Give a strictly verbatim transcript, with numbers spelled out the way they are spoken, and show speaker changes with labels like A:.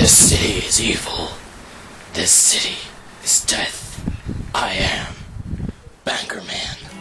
A: This city is evil. This city is death. I am Bangor Man.